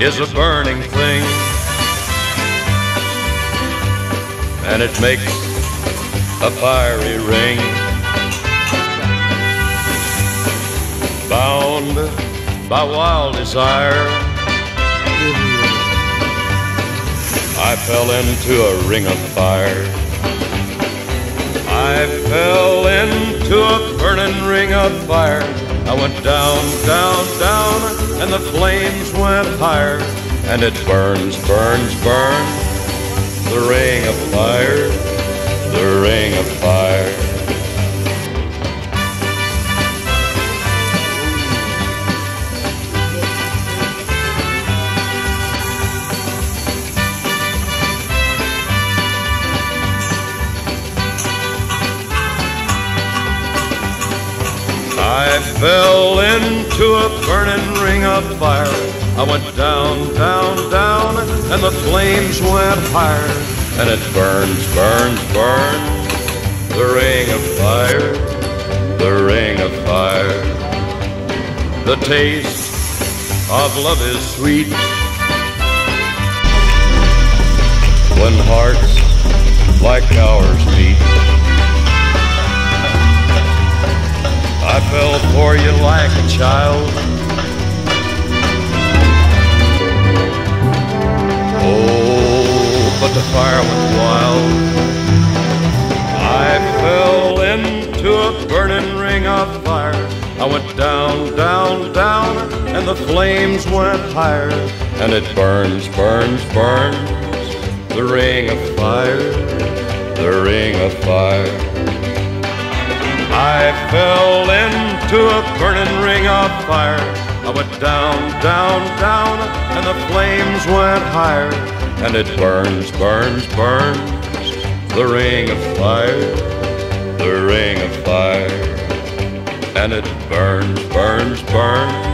is a burning thing, and it makes a fiery ring. Bound by wild desire, I fell into a ring of fire. I fell into a burning ring of fire. I went down, down, down, and the flames went higher. And it burns, burns, burns, the ring of fire, the ring of fire. I fell into a burning ring of fire. I went down, down, down, and the flames went higher. And it burns, burns, burns, the ring of fire, the ring of fire. The taste of love is sweet when hearts like ours meet. I fell for you like a child. Oh, but the fire went wild. I fell into a burning ring of fire. I went down, down, down, and the flames went higher. And it burns, burns, burns, the ring of fire, the ring of fire. I fell into a burning ring of fire. I went down, down, down, and the flames went higher. And it burns, burns, burns, the ring of fire, the ring of fire. And it burns, burns, burns,